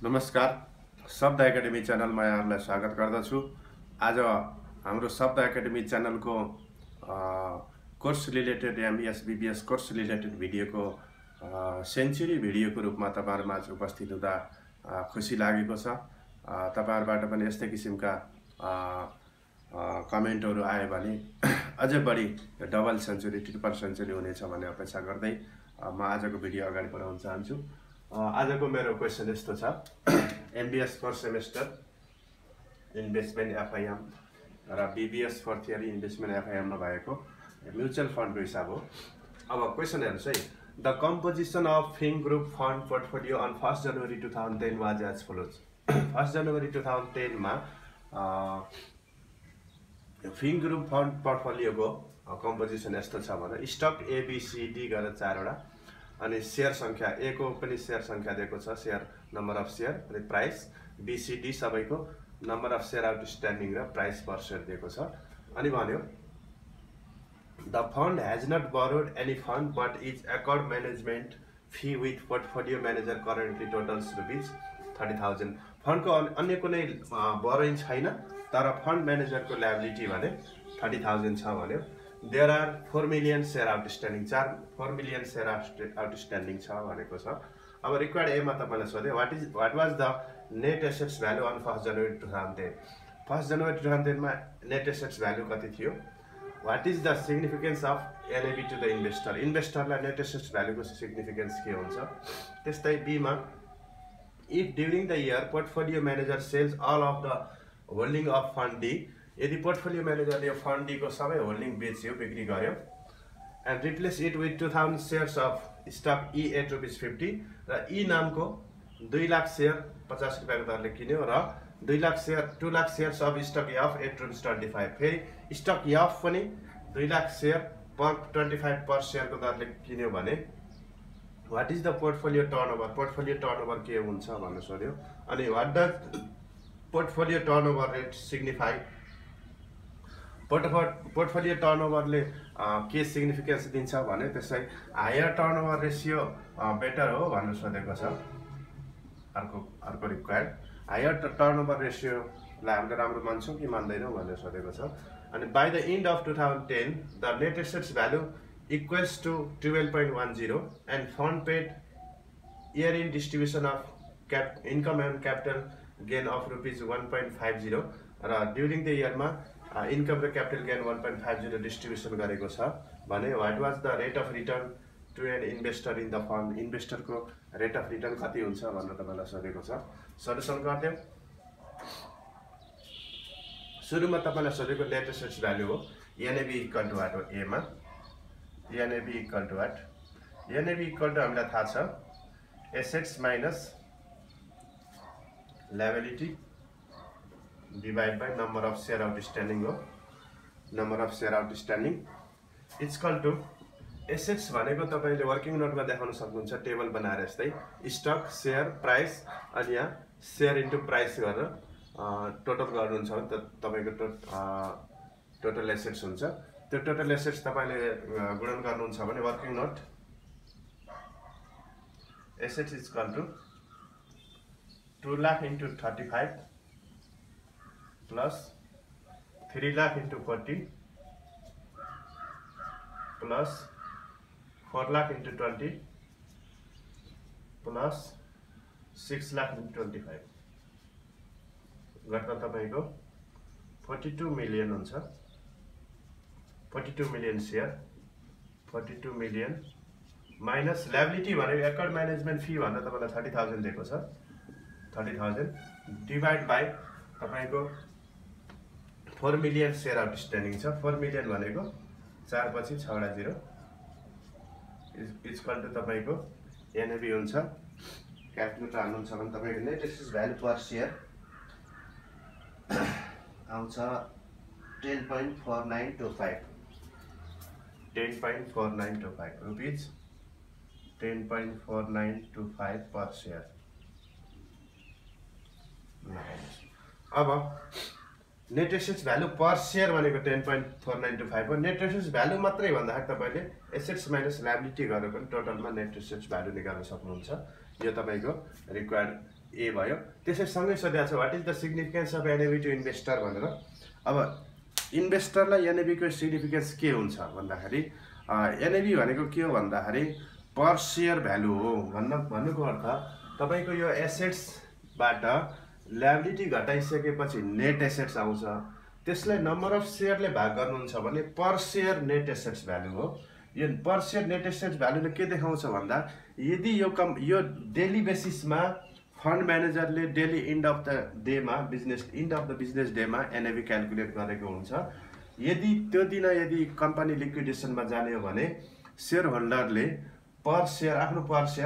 नमस्कार, शब्द एकाडेमी च्यानलमा यहाँहरूलाई स्वागत गर्दछु। आज हाम्रो शब्द एकाडेमी च्यानलको course related MBS BBS course related भिडियोको सेन्चुरी भिडियोको रूपमा तपाईहरुमाझ उपस्थित हुँदा खुसी लागेको छ। तपाईहरुबाट पनि यस्तै किसिमका कमेन्टहरू आए भने अझै बढी डबल सेन्चुरी ट्रिपल सेन्चुरी हुनेछ भन्ने अपेक्षा गर्दै म आजको भिडियो अगाडि बढाउन चाहन्छु। आजको मेरो क्वेसन यस्तो छ, MBS first semester investment FIM र BBS fourth year investment FIM मा भएको म्युचुअल फन्डको हिसाब हो। अब क्वेसन हेर्नुस् है, the composition of Fing group fund portfolio on 1 January 2010 was as follows. 1 जनवरी 2010 मा फिङ ग्रुप फन्ड पोर्टफोलियोको कम्पोजिसन यस्तो छ भने स्टक एबीसीडी गरेर 4 वटा, अनि शेयर संख्या ए को पनि शेयर संख्या दिएको छ, शेयर नम्बर अफ शेयर, अनि प्राइस बीसीडी सबैको नम्बर अफ शेयर आउटस्ट्यान्डिङ र प्राइस पर शेयर दिएको छ। अनि भन्यो the fund has not borrowed any fund but is accrued management fee with portfolio manager currently totals ₹30,000। फन्डको अन्य कुनै बोरोइङ छैन, तर फन्ड मैनेजरको लायबिलिटी भने 30,000 छ भन्यो। There are 4 million share outstanding, 4 million share outstanding छ भनेको छ। अब रिक्वायर्ड ए मा तपाईलाई सोधे what was the net assets value on 1 January 2010। 1 January 2010 मा net assets value कति थियो? What is the significance of NAV to the investor? इन्भेस्टरलाई net assets value को significance के हुन्छ? त्यस्तै बी मा if during the year portfolio manager sells all of the holding of fund D, यदि portfolio म्यानेजरले यो फन्ड डी को सबै होल्डिङ बेच्यो, बिक्री गर्यो, and replace it with 2000 shares of stock E at ₹50 र ई नामको 2 लाख शेयर 50 रुपैयाँको दरले किन्यो र 2 lakh shares of stock F at ₹25। फेरि स्टक एफ पनि 2 लाख शेयर पर 25 पर शेयरको दरले किन्यो भने what is the portfolio turnover? Portfolio turnover के हुन्छ भन्ने सोध्यो। अनि what does portfolio turnover rate signify? Portfolio टर्नओभरले के सिग्निफिकेन्स दिन्छ भने त्यसै हायर टर्नओभर रेशियो बेटर हो भन्ने सोधेको छ। अर्को रिक्वायर्ड हायर टर्नओभर रेशियोलाई हामीले राम्रो मान्छौँ कि मान्दैनौँ भनेर सोधेको छ। अनि by the end of 2010 the net assets value equals to 12.10 and fund paid year in distribution of income and capital gain of ₹1.50 र ड्युरिङ द इयरमा इन्कम र क्यापिटल गेन 1.50 डिस्ट्रिब्युसन गरेको छ भने what was the rate of return to an investor in the fund? इन्भेस्टरको rate of return कति हुन्छ भनेर तपाईलाई सोधेको छ। सल्युसन गर्दै सुरुमा तपाईलाई सोधेको नेट एसेट्स भ्यालु हो, एनएबी इक्वल टु व्हाट हो? ए मा NAV equal to what? NAV equal to हामीलाई थाहा छ assets minus liability divide by number of share outstanding हो। Number of share outstanding equal to assets भनेको तपाईले वर्किङ नोटमा देखाउन सक्नुहुन्छ, टेबल बनाएर यस्तै स्टक शेयर प्राइस, अनि यहाँ शेयर इन्टु प्राइस गरेर टोटल गर्नुहुन्छ भने तपाईको टोटल एसेट्स हुन्छ। त्यो टोटल एसेट्स तपाईले गुणन गर्नुहुन्छ भने working note assets equal to 2 lakh into 35 plus 3 lakh into 40 plus 4 lakh into 20 plus 6 lakh into 25 गर्दा तपाईको 42 मिलियन हुन्छ। 42 million share, 42 million minus liability भनेको अकॉर्ड मैनेजमेंट फी भनेर तपाईलाई 30,000 दिएको छ। 30,000 डिवाइड बाई तपाईको 4 मिलियन शेयर आउटस्ट्यान्डिङ छ। 4 मिलियन भनेको 4 पछि 6 वटा 0 इक्वल टु तपाईको एनएबी हुन्छ। क्याल्कुलेटर हाल्नुहुन्छ भने तपाईको net assets value per share आउँछ 10.4925 10.4925 रुपीज 10.4925 पर शेयर। अब net assets value per share भनेको 10.4925 हो। नेट एसेट्स भ्यालु मात्रै भन्दाखेरि तपाईले एसेट्स माइनस लायबिलिटी गरेर पनि टोटलमा नेट एसेट्स भ्यालु निकाल्न सक्नुहुन्छ। यो तपाईको रिक्वायर्ड ए भयो। त्यसै सँगै सोधेको छ what is the significance of NAV to investor भनेर। अब इन्भेस्टरलाई एनएबीको सिग्निफिकेन्स के हुन्छ भन्दाखेरि एनएबी भनेको के हो भन्दाखेरि पर सेयर भ्यालु हो। भन्नुको अर्थ तपाईको यो एसेट्सबाट लायबिलिटी घटाइसकेपछि नेट एसेट्स आउँछ, त्यसलाई नम्बर अफ सेयरले भाग गर्नुहुन्छ भने per share net assets value हो। यो पर सेयर नेट एसेट्स भ्यालुले के देखाउँछ भन्दा यदि यो डेली बेसिसमा फन्ड म्यानेजरले daily end of the business डेमा एनएबी क्याल्कुलेट गरेको हुन्छ। यदि त्यो दिन यदि कम्पनी लिक्विडेसनमा जाने हो भने सेयर होल्डरले पर सेयर आफ्नो पर सेयर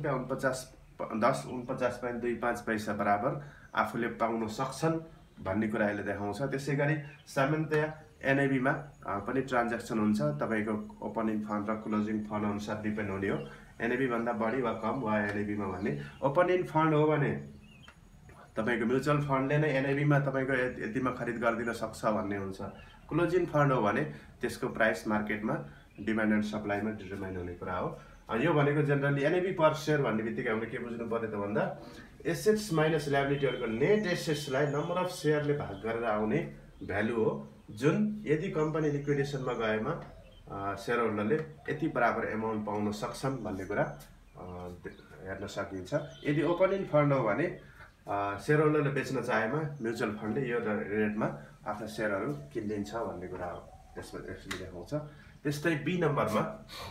10.49.25 पैसा बराबर आफूले पाउन सक्छन् भन्ने कुरा यसले देखाउँछ। त्यसै गरी सामान्यतया एनएबीमा पनि ट्रान्ज्याक्सन हुन्छ, तपाईको ओपनिङ फन्ड र क्लोजिङ फन्ड अनुसार डिपेन्ड हुने हो। एनएबी भन्दा बढी वा कम वा एनएबीमा भन्ने ओपनिङ फन्ड हो भने तपाईको म्युचुअल फन्डले नै एनएबीमा तपाईको यतिमा खरिद गरिदिन सक्छ भन्ने हुन्छ। क्लोजिङ फन्ड हो भने त्यसको प्राइस मार्केटमा डिमान्ड एन्ड सप्लाईमा डिटरमाइन हुने कुरा हो। यो भनेको जेनरली एनएबी पर सेयर भन्ने बित्तिकै हामीले के बुझ्नु पर्यो त भन्दा एसेट्स माइनस लायबिलिटीहरुको नेट एसेट्सलाई नम्बर अफ सेयरले भाग गरेर आउने भ्यालु हो, जुन यदि कम्पनी लिक्विडेसनमा गएमा सेयर होल्डरले यति बराबर एमाउन्ट पाउन सक्छन् भन्ने कुरा हेर्न सकिन्छ। यदि ओपनिङ फन्ड हो भने सेयर होल्डरले बेच्न चाहेमा म्युचुअल फन्डले यो रेटमा आफ्ना सेयरहरू किनिदिन्छ भन्ने कुरा हो, त्यसमा यसले देखाउँछ। त्यस्तै बी नम्बरमा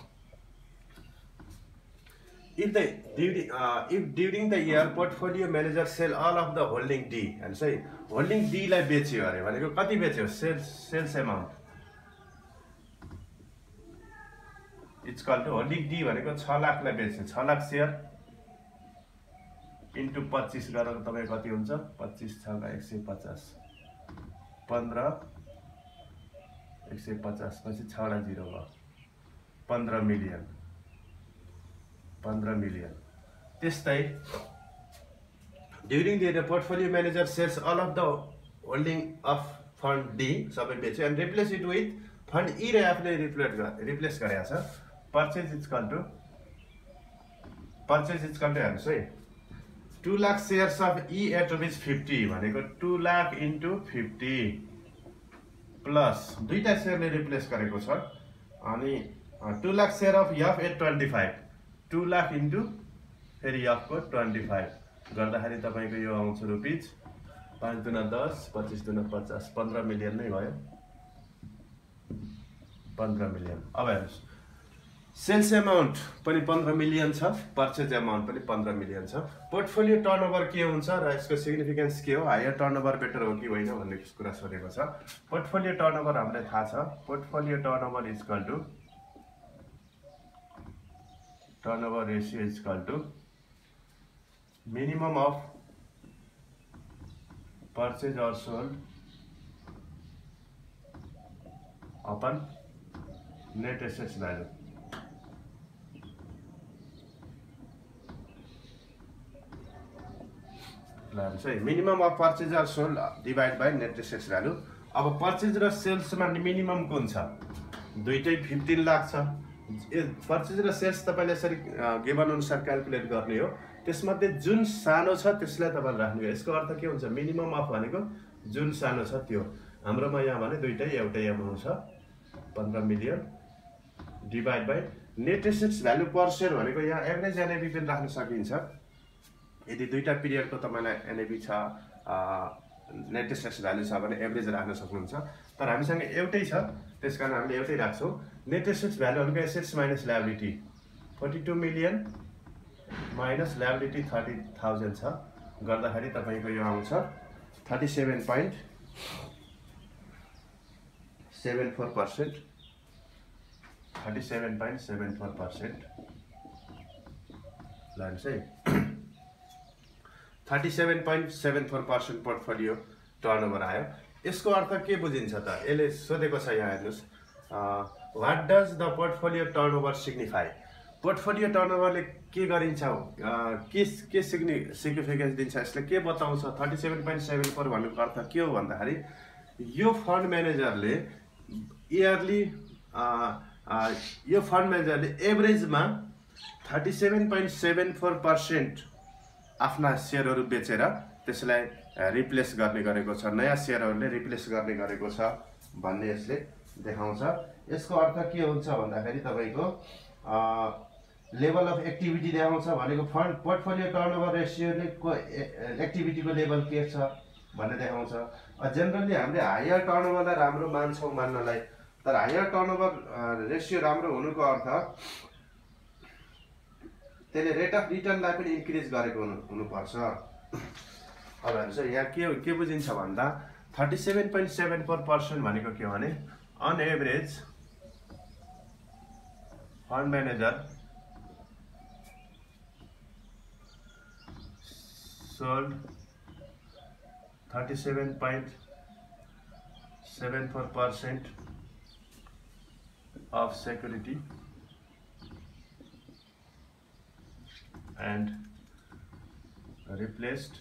if during the year portfolio manager sell all of the holding D, and say holding D लाई बेच्यो अरे भनेको कति बेच्यो sales amount it's call to holding D भनेको 6 लाख लाई बेच्यो। 6 लाख सेयर इन्टु 25 गरेर तपाईको कति हुन्छ 25 6 गा 150 15 150 पछि 6 ला 0 भयो 15 मिलियन। त्यस्तै during the portfolio manager sells all of the holding of fund D सबै बेच्यो and replace it with fund E रे आफूले रिप्लेस गरेको छ। पर्चेज इज कल टु हेर्नुहोस् है 2 lakh shares of E at ₹50 भनेको 2 लाख इन्टु 50 प्लस दुईटा सेयरले रिप्लेस गरेको छ अनि 2 lakh share of F at 25 2 lakh into फेरि एफको 25 गर्दाखेरि तपाईको यो आउँछ रुपीज 5 दुना 10 25 दुना 50 15 मिलियन नै भयो 15 मिलियन। अब हेर्नुस् सेल्स अमाउन्ट पनि 15 मिलियन छ, पर्चेज अमाउन्ट पनि 15 मिलियन छ। पोर्टफोलियो टर्नओभर के हुन्छ र यसको सिग्निफिकेन्स के हो, हायर टर्नओभर बेटर हो कि होइन भन्ने कुरा सोधेको छ। पोर्टफोलियो टर्नओभर हामीलाई थाहा छ, portfolio turnover is equal to turnover ratio is equal to minimum of purchase or sold upon net assets value। Minimum of purchase or sold divide by net assets value. अब purchase र सेल्समा minimum कुन छ, दुईटै 15 लाख छ। Purchase र sales तपाईले यसरी गिवन अनुसार क्याल्कुलेट गर्ने हो, त्यसमध्ये जुन सानो छ त्यसलाई तपाईले राख्नु हो। यसको अर्थ के हुन्छ, मिनिमम अफ भनेको जुन सानो छ त्यो। हाम्रोमा यहाँ भने दुईटै एउटै अमाउन्ट छ 15 million divide by net assets value per share भनेको यहाँ एभरेज एनएबी पनि राख्न सकिन्छ। यदि दुईटा पिरियडको तपाईलाई एनएबी छ नेट एसेट्स भ्यालु छ भने एभरेज राख्न सक्नुहुन्छ, तर हामीसँग एउटै छ त्यसकारण हामीले एउटै राख्छौँ। नेट एसेट्स भ्यालुहरुको assets minus liability 42 million minus liability 30,000 छ गर्दाखेरि तपाईको यो आउँछ 37.74%। लान्छ है 37.74% पोर्टफोलियो टर्नओभर आयो। यसको अर्थ के बुझिन्छ त, यसले सोधेको छ यहाँ हेर्नुस्, what does the portfolio turnover signify. Portfolio टर्नओभरले के गरिन्छ, के सिग्निफिकेन्स दिन्छ, यसले के बताउँछ। 37.74 भन्नुको अर्थ के हो भन्दाखेरि यो फन्ड म्यानेजरले इयरली एभरेजमा 37.74% आफ्ना सेयरहरू बेचेर त्यसलाई रिप्लेस गर्ने गरेको छ, नयाँ सेयरहरूले रिप्लेस गर्ने गरेको छ भन्ने यसले देखाउँछ। यसको अर्थ के हुन्छ भन्दाखेरि तपाईँको लेभल अफ एक्टिभिटी देखाउँछ भनेको फन्ड पोर्टफोलियो टर्नओभर रेसियोले एक्टिभिटीको लेभल के छ भन्ने देखाउँछ। जेनरली हामीले हायर टर्नओभरलाई राम्रो मान्छौँ मान्नलाई, तर हायर टर्नओभर रेसियो राम्रो हुनुको अर्थ त्यसले रेट अफ रिटर्नलाई पनि इन्क्रिज गरेको हुनुपर्छ। अब हेर्नुहोस् यहाँ के बुझिन्छ भन्दा 37.74% भनेको के हो भने on average fund manager sold 37.74% of security and replaced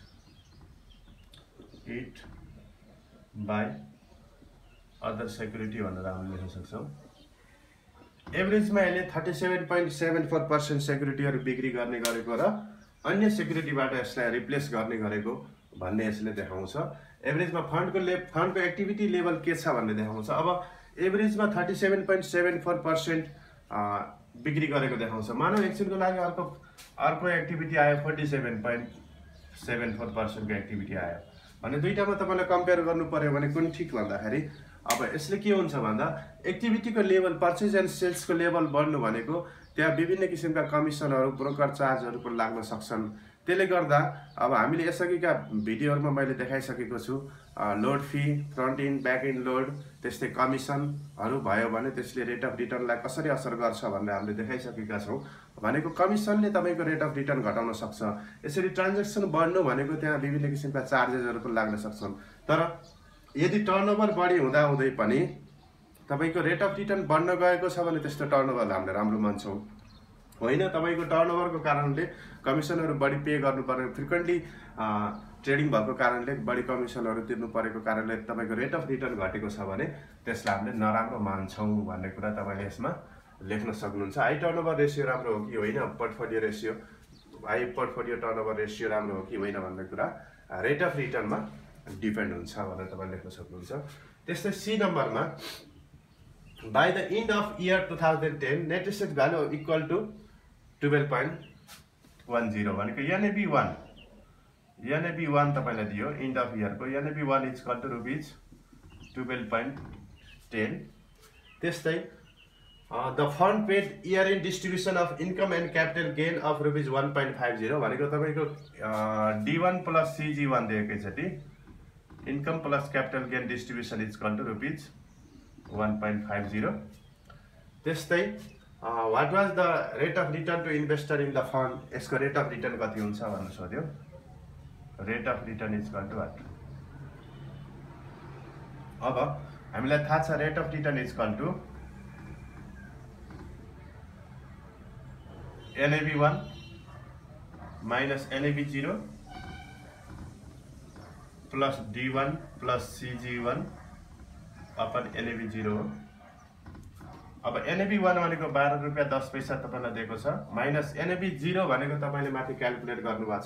it by other security भनेर हामीले लेख्न सक्छौँ। एभरेजमा यसले 37.74% सेक्युरिटीहरू बिक्री गर्ने गरेको र अन्य सेक्युरिटीबाट यसलाई रिप्लेस गर्ने गरेको भन्ने यसले देखाउँछ। एभरेजमा फन्डको एक्टिभिटी लेभल के छ भन्ने देखाउँछ। अब एभरेजमा 37.74% बिक्री गरेको देखाउँछ। मानव एकछिनको लागि अर्को एक्टिभिटी आयो 47.74% को एक्टिभिटी आयो भने दुईटामा तपाईँले कम्पेयर गर्नु पर्यो भने कुन ठिक भन्दाखेरि अब यसले के हुन्छ भन्दा एक्टिभिटीको लेभल पर्चेज एन्ड सेल्सको लेभल बढ्नु भनेको त्यहाँ विभिन्न किसिमका कमिसनहरू ब्रोकर चार्जहरू पनि लाग्न सक्छन्। त्यसले गर्दा अब हामीले यसअघिका भिडियोहरूमा मैले देखाइसकेको छु load fee, front end back end load, त्यस्तै कमिसनहरू भयो भने त्यसले रेट अफ रिटर्नलाई कसरी असर गर्छ भनेर हामीले देखाइसकेका छौँ। भनेको कमिसनले तपाईँको रेट अफ रिटर्न घटाउन सक्छ। यसरी ट्रान्जेक्सन बढ्नु भनेको त्यहाँ विभिन्न किसिमका चार्जेसहरू पनि लाग्न सक्छन्। तर यदि टर्नओभर बढी हुँदाहुँदै पनि तपाईँको रेट अफ रिटर्न बढ्न गएको छ भने त्यस्तो टर्नओभरलाई हामीले राम्रो मान्छौँ। होइन, तपाईँको टर्नओभरको कारणले कमिसनहरू बढी पे गर्नु पर्ने, फ्रिक्वेन्टली ट्रेडिङ भएको कारणले बढी कमिसनहरू तिर्नु परेको कारणले तपाईँको रेट अफ रिटर्न घटेको छ भने त्यसलाई हामीले नराम्रो मान्छौँ भन्ने कुरा तपाईँले यसमा लेख्न सक्नुहुन्छ। हाई टर्नओभर रेसियो राम्रो हो कि होइन, portfolio ratio high portfolio turnover ratio राम्रो हो कि होइन भन्ने कुरा रेट अफ रिटर्नमा डिपेन्ड हुन्छ भनेर तपाईँले लेख्न सक्नुहुन्छ। त्यस्तै सी नम्बरमा by the end of year 2010 net asset value equal to 12.10 भनेको NAV1 तपाईलाई दियो एन्ड अफ इयर को NAV1 is equal to rupees 12.10। त्यस्तै the fund paid year end distribution of income and capital gain of rupees 1.50 भनेको तपाईको D1 plus CG1 दिएको एकैचोटि income plus capital gain distribution is equal to rupees 1.50। त्यस्तै what was the rate of return to investor in the fund, यसको rate of return कति हुन्छ भनेर सोध्यो। Rate of return is equal to what. अब हामीलाई थाहा छ rate of return is equal to NAV1 minus NAV0 plus D1 plus CG1 upon NAV0 हो। अब NAV1 भनेको 12 रुपैयाँ 10 पैसा तपाईलाई दिएको छ, माइनस NAV0 भनेको तपाईले माथि क्याल्कुलेट गर्नु भएको छ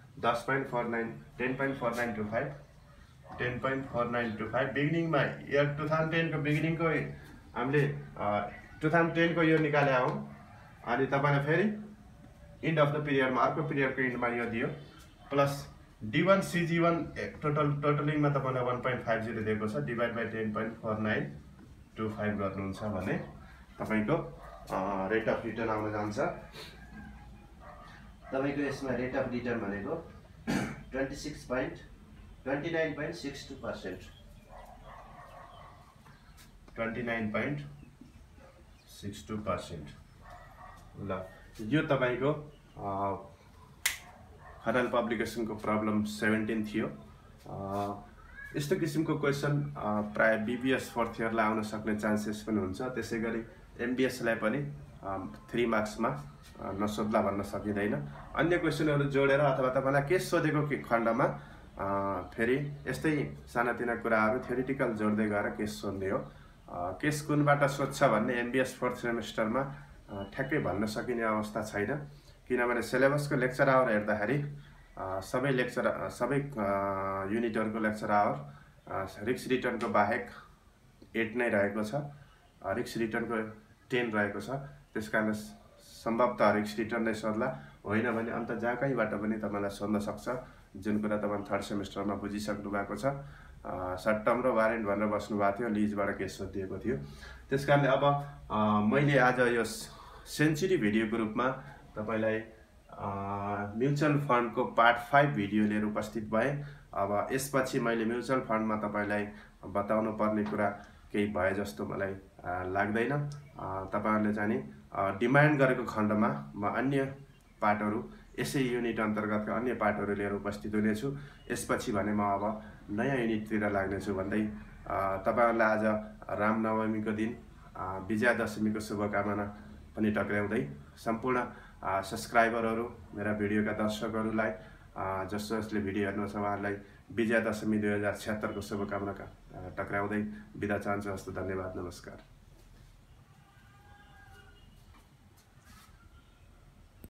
10.4925 बिगिनिङमा इयर 2010 को बिगिनिङको हामीले 2010 को यो निकाले हौ अनि तपाईलाई फेरि एन्ड अफ द पिरियडमा अर्को पिरियडको एन्डमा यो दियो प्लस D1 CG1 टोटलिङमा तपाईलाई 1.50 दिएको छ डिभाइड बाइ 10.4925 गर्नुहुन्छ भने तपाईको रेट अफ रिटर्न आउन जान्छ। तपाईको यसमा रेट अफ रिटर्न भनेको 29.62%। 29.62%। ल यो तपाईको फाइनल पब्लिकेसनको प्रब्लम 17 थियो। यस्तो किसिमको क्वेसन प्राय BBS फोर्थ इयरलाई आउन सक्ने चान्सेस पनि हुन्छ। त्यसैगरी MBS लाई पनि 3 मार्क्समा नसोध्ला भन्न सकिँदैन। अन्य क्वेसनहरू जोडेर अथवा तपाईलाई केस सोधेको खण्डमा फेरि यस्तै सानातिना कुराहरू थ्योरिटिकल जोड्दै गएर केस सोध्ने हो। केस कुनबाट सोध्छ भन्ने MBS फोर्थ सेमेस्टरमा ठ्याक्कै भन्न सकिने अवस्था छैन, किनभने सिलेबसको लेक्चर आवर हेर्दाखेरि सबै युनिटहरूको लेक्चर आवर रिक्स रिटर्नको बाहेक 8 नै रहेको छ। रिक्स रिटर्नको 10 रहेको छ। त्यसकारण सम्भवतः रिक्स रिटर्न नै सोध्ला, होइन भने अन्त जहाँ कहीँबाट पनि तपाईँलाई सोध्न सक्छ, जुन कुरा तपाईँ थर्ड सेमेस्टरमा बुझिसक्नु भएको छ। सर्ट टर्म र वारेन्ट भनेर बस्नु भएको थियो, लिजबाट केस सोधिएको थियो। त्यस कारणले अब मैले आज यो सेन्चुरी भिडियोको रूपमा तपाईँलाई म्युचुअल फन्डको पार्ट 5 भिडियो लिएर उपस्थित भएँ। अब यसपछि मैले म्युचुअल फन्डमा तपाईँलाई बताउनु पर्ने कुरा केही भए जस्तो मलाई लाग्दैन। तपाईँहरूले चाहिँ डिमान्ड गरेको खण्डमा म अन्य पार्टहरू यसै युनिट अन्तर्गतका अन्य पार्टहरू लिएर उपस्थित हुनेछु। यसपछि भने म अब नयाँ युनिटतिर लाग्नेछु भन्दै तपाईँहरूलाई आज रामनवमीको दिन विजयादशमीको शुभकामना पनि टक्राउँदै सम्पूर्ण सब्सक्राइबरहरू, मेरा भिडियोका दर्शकहरूलाई, जसले भिडियो हेर्नुहुन्छ उहाँहरूलाई विजयादशमी 2076 को शुभकामना टक्राउँदै बिदा चाहन्छु। हस्त, धन्यवाद, नमस्कार।